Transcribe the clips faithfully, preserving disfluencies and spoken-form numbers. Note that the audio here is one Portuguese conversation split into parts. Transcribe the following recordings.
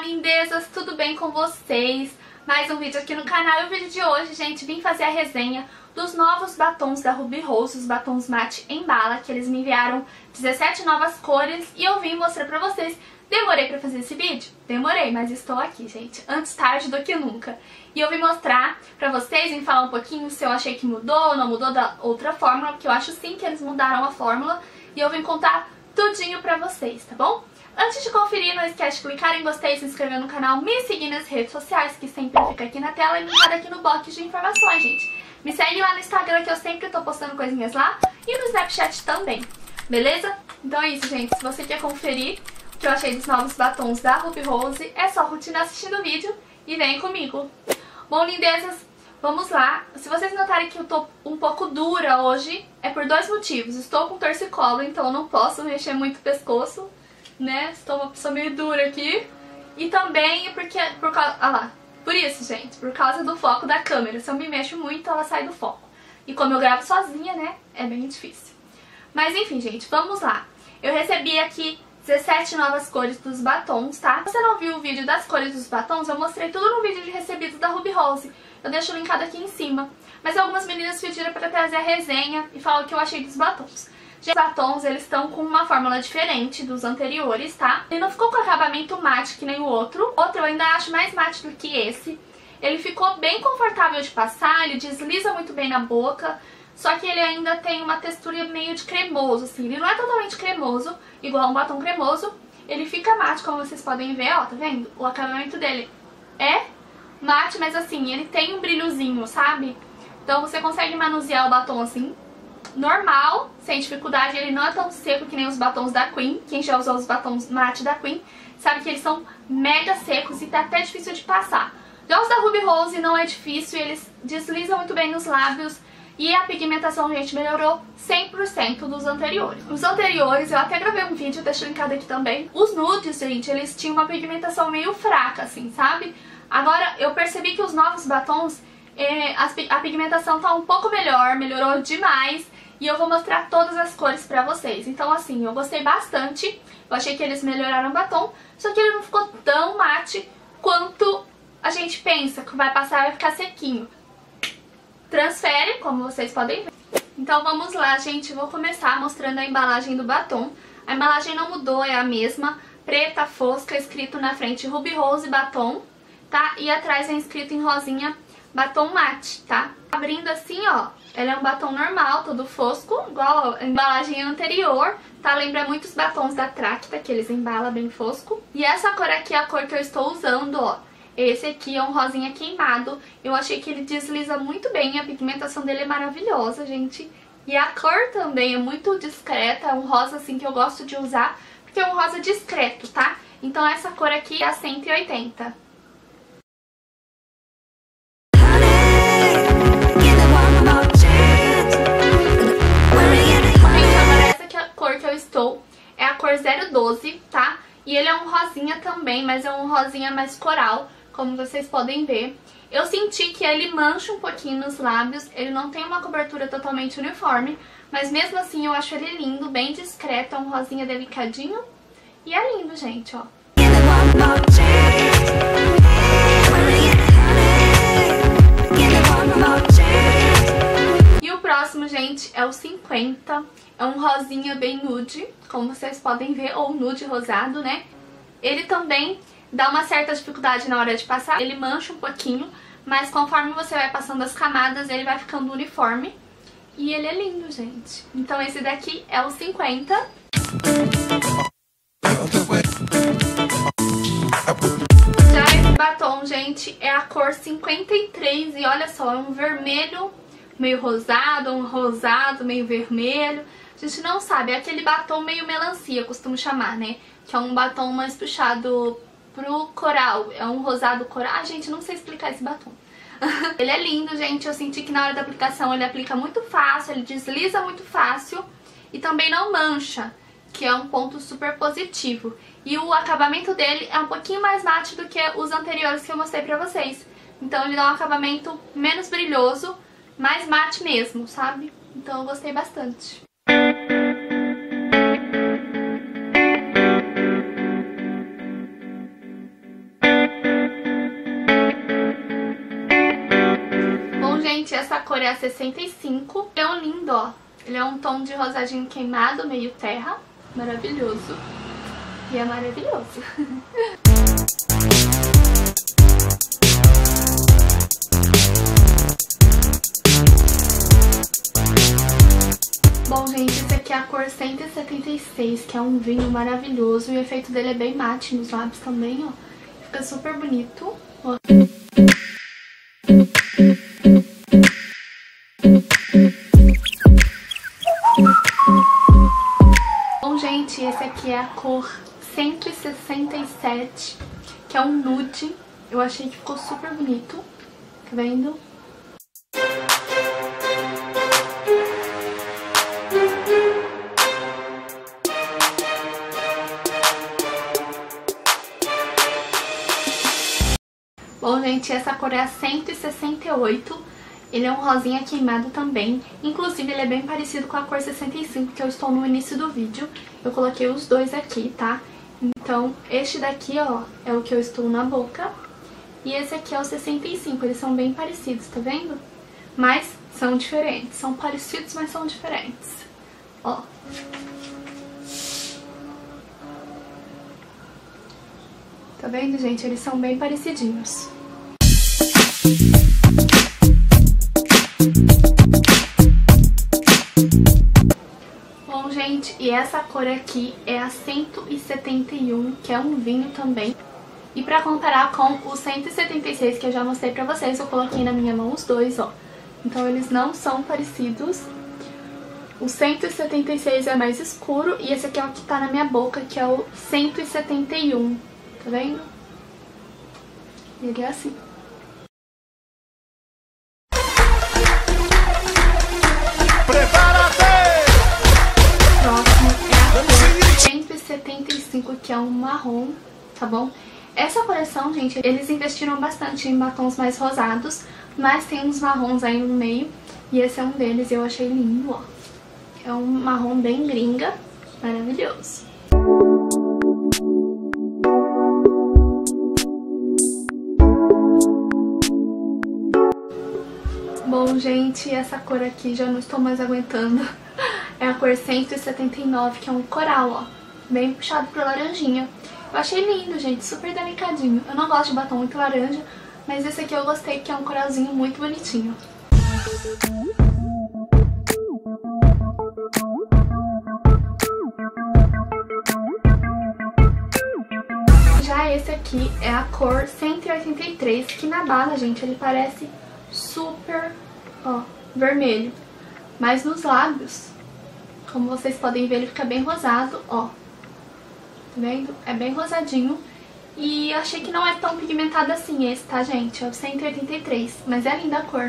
lindezas, tudo bem com vocês? Mais um vídeo aqui no canal. E o vídeo de hoje, gente, vim fazer a resenha dos novos batons da Ruby Rose, os batons matte em bala, que eles me enviaram dezessete novas cores e eu vim mostrar pra vocês. Demorei pra fazer esse vídeo? Demorei, mas estou aqui, gente. Antes tarde do que nunca. E eu vim mostrar pra vocês, vim falar um pouquinho se eu achei que mudou ou não mudou da outra fórmula, porque eu acho sim que eles mudaram a fórmula. E eu vim contar tudinho pra vocês, tá bom? Antes de conferir, não esquece de clicar em gostei, se inscrever no canal, me seguir nas redes sociais, que sempre fica aqui na tela e linkado aqui no box de informações, gente. Me segue lá no Instagram, que eu sempre tô postando coisinhas lá, e no Snapchat também, beleza? Então é isso, gente. Se você quer conferir o que eu achei dos novos batons da Ruby Rose, é só continuar assistindo o vídeo e vem comigo. Bom, lindezas, vamos lá. Se vocês notarem que eu tô um pouco dura hoje, é por dois motivos. Estou com torcicolo, então eu não posso mexer muito o pescoço, né? Estou uma pessoa meio dura aqui. E também porque, por causa, ah lá, por isso, gente, por causa do foco da câmera. Se eu me mexo muito, ela sai do foco. E como eu gravo sozinha, né, é bem difícil. Mas enfim, gente, vamos lá. Eu recebi aqui dezessete novas cores dos batons, tá? Se você não viu o vídeo das cores dos batons, eu mostrei tudo no vídeo de recebidos da Ruby Rose. Eu deixo linkado aqui em cima. Mas algumas meninas pediram pra trazer a resenha e falar o que eu achei dos batons. Os batons, eles estão com uma fórmula diferente dos anteriores, tá? Ele não ficou com acabamento mate que nem o outro. Outro eu ainda acho mais mate do que esse. Ele ficou bem confortável de passar, ele desliza muito bem na boca. Só que ele ainda tem uma textura meio de cremoso, assim. Ele não é totalmente cremoso, igual um batom cremoso. Ele fica mate, como vocês podem ver, ó, tá vendo? O acabamento dele é mate, mas assim, ele tem um brilhozinho, sabe? Então você consegue manusear o batom assim, normal, sem dificuldade. Ele não é tão seco que nem os batons da Queen. Quem já usou os batons mate da Queen sabe que eles são mega secos e tá até difícil de passar. Já os da Ruby Rose não é difícil, eles deslizam muito bem nos lábios. E a pigmentação, gente, melhorou cem por cento dos anteriores. Os anteriores, eu até gravei um vídeo, deixo linkado aqui também. Os nudes, gente, eles tinham uma pigmentação meio fraca, assim, sabe? Agora, eu percebi que os novos batons, é, a pigmentação tá um pouco melhor, melhorou demais. E eu vou mostrar todas as cores pra vocês. Então, assim, eu gostei bastante. Eu achei que eles melhoraram o batom, só que ele não ficou tão mate quanto a gente pensa que vai passar e vai ficar sequinho. Transfere, como vocês podem ver. Então vamos lá, gente. Vou começar mostrando a embalagem do batom. A embalagem não mudou, é a mesma. Preta, fosca, escrito na frente Ruby Rose Batom, tá? E atrás é escrito em rosinha Batom Matte, tá? Abrindo assim, ó, ela é um batom normal, todo fosco, igual a embalagem anterior, tá? Lembra muito os batons da Tracta, que eles embalam bem fosco. E essa cor aqui é a cor que eu estou usando, ó. Esse aqui é um rosinha queimado. Eu achei que ele desliza muito bem. A pigmentação dele é maravilhosa, gente. E a cor também é muito discreta. É um rosa assim que eu gosto de usar, porque é um rosa discreto, tá? Então essa cor aqui é a cento e oitenta. Gente, agora essa aqui é a cor que eu estou. É a cor zero doze, tá? E ele é um rosinha também, mas é um rosinha mais coral, como vocês podem ver. Eu senti que ele mancha um pouquinho nos lábios, ele não tem uma cobertura totalmente uniforme, mas mesmo assim eu acho ele lindo, bem discreto, é um rosinha delicadinho. E é lindo, gente, ó. E o próximo, gente, é o cinquenta. É um rosinha bem nude, como vocês podem ver, ou nude rosado, né? Ele também dá uma certa dificuldade na hora de passar, ele mancha um pouquinho, mas conforme você vai passando as camadas, ele vai ficando uniforme. E ele é lindo, gente. Então esse daqui é o cinquenta. Já esse batom, gente, é a cor cinquenta e três e olha só, é um vermelho meio rosado, um rosado meio vermelho. A gente não sabe, é aquele batom meio melancia, eu costumo chamar, né? Que é um batom mais puxado pro coral, é um rosado coral. Ah, gente, não sei explicar esse batom. Ele é lindo, gente, eu senti que na hora da aplicação ele aplica muito fácil, ele desliza muito fácil e também não mancha, que é um ponto super positivo. E o acabamento dele é um pouquinho mais mate do que os anteriores que eu mostrei pra vocês. Então ele dá um acabamento menos brilhoso, mais mate mesmo, sabe? Então eu gostei bastante. cor é a sessenta e cinco. Ele é um lindo, ó. Ele é um tom de rosadinho queimado, meio terra. Maravilhoso. E é maravilhoso. Bom, gente, esse aqui é a cor cento e setenta e seis, que é um vinho maravilhoso. E o efeito dele é bem mate nos lábios também, ó. Fica super bonito. Ó. Bom, gente, esse aqui é a cor cento e sessenta e sete, que é um nude. Eu achei que ficou super bonito. Tá vendo? Bom, gente, essa cor é a cento e sessenta e oito. Ele é um rosinha queimado também. Inclusive, ele é bem parecido com a cor sessenta e cinco, que eu estou no início do vídeo. Eu coloquei os dois aqui, tá? Então, este daqui, ó, é o que eu estou na boca. E esse aqui é o sessenta e cinco. Eles são bem parecidos, tá vendo? Mas são diferentes. São parecidos, mas são diferentes. Ó. Tá vendo, gente? Eles são bem parecidinhos. Bom, gente, e essa cor aqui é a cento e setenta e um, que é um vinho também. E pra comparar com o cento e setenta e seis, que eu já mostrei pra vocês, eu coloquei na minha mão os dois, ó. Então eles não são parecidos. O cento e setenta e seis é mais escuro e esse aqui é o que tá na minha boca, que é o cento e setenta e um. Tá vendo? Ele é assim. Próximo é a cor cento e setenta e cinco, que é um marrom, tá bom? Essa coleção, gente, eles investiram bastante em batons mais rosados, mas tem uns marrons aí no meio, e esse é um deles e eu achei lindo, ó. É um marrom bem gringa, maravilhoso. Bom, gente, essa cor aqui já não estou mais aguentando. É a cor cento e setenta e nove, que é um coral, ó. Bem puxado pro laranjinha. Eu achei lindo, gente, super delicadinho. Eu não gosto de batom muito laranja, mas esse aqui eu gostei, que é um coralzinho muito bonitinho. Já esse aqui é a cor cento e oitenta e três, que na bala, gente, ele parece super, ó, vermelho. Mas nos lábios, como vocês podem ver, ele fica bem rosado, ó. Tá vendo? É bem rosadinho. E achei que não é tão pigmentado assim esse, tá, gente? É o cento e oitenta e três, mas é linda a cor.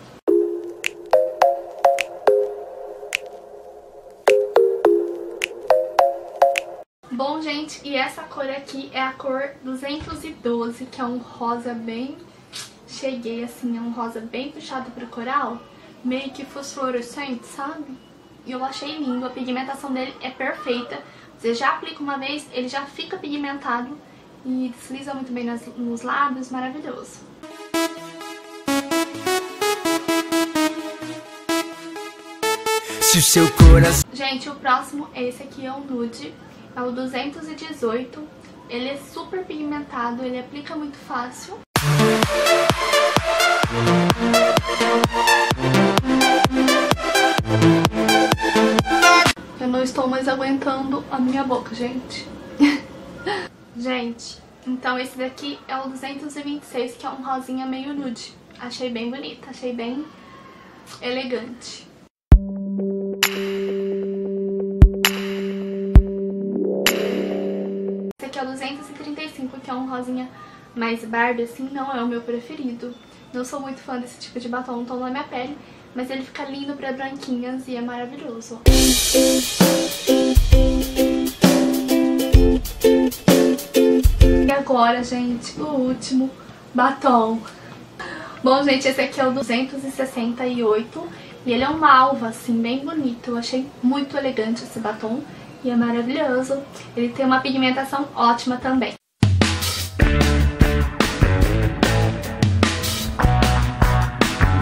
Bom, gente, e essa cor aqui é a cor duzentos e doze, que é um rosa bem... Cheguei assim, é um rosa bem puxado pro coral, meio que fosforescente, sabe? E eu achei lindo, a pigmentação dele é perfeita. Você já aplica uma vez, ele já fica pigmentado e desliza muito bem nas, nos lábios, maravilhoso. Se o seu coração... Gente, o próximo, esse aqui é o nude, é o duzentos e dezoito. Ele é super pigmentado, ele aplica muito fácil. Eu não estou mais aguentando a minha boca, gente. Gente, então esse daqui é o duzentos e vinte e seis, que é um rosinha meio nude. Achei bem bonito, achei bem elegante. Esse aqui é o duzentos e trinta e cinco, que é um rosinha mais Barbie, assim, não é o meu preferido. Não sou muito fã desse tipo de batom no tom da minha pele, mas ele fica lindo pra branquinhas e é maravilhoso. E agora, gente, o último batom. Bom, gente, esse aqui é o duzentos e sessenta e oito e ele é um malva, assim, bem bonito. Eu achei muito elegante esse batom e é maravilhoso. Ele tem uma pigmentação ótima também.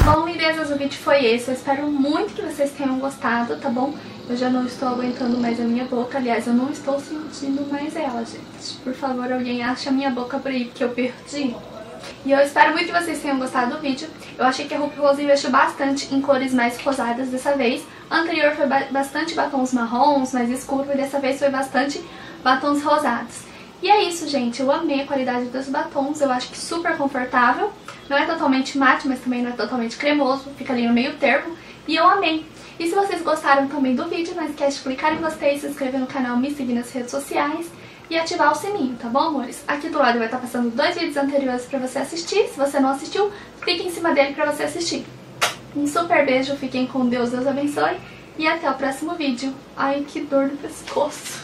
Bom, lindezas, o vídeo foi esse. Eu espero muito que vocês tenham gostado, tá bom? Eu já não estou aguentando mais a minha boca. Aliás, eu não estou sentindo mais ela, gente. Por favor, alguém ache a minha boca por aí, porque eu perdi. E eu espero muito que vocês tenham gostado do vídeo. Eu achei que a Ruby Rose investiu bastante em cores mais rosadas dessa vez. A anterior foi ba bastante batons marrons, mais escuros, e dessa vez foi bastante batons rosados. E é isso, gente. Eu amei a qualidade dos batons. Eu acho que super confortável. Não é totalmente mate, mas também não é totalmente cremoso. Fica ali no meio termo. E eu amei. E se vocês gostaram também do vídeo, não esquece de clicar em gostei, se inscrever no canal, me seguir nas redes sociais e ativar o sininho, tá bom, amores? Aqui do lado vai estar passando dois vídeos anteriores pra você assistir. Se você não assistiu, clique em cima dele pra você assistir. Um super beijo, fiquem com Deus, Deus abençoe. E até o próximo vídeo. Ai, que dor no pescoço.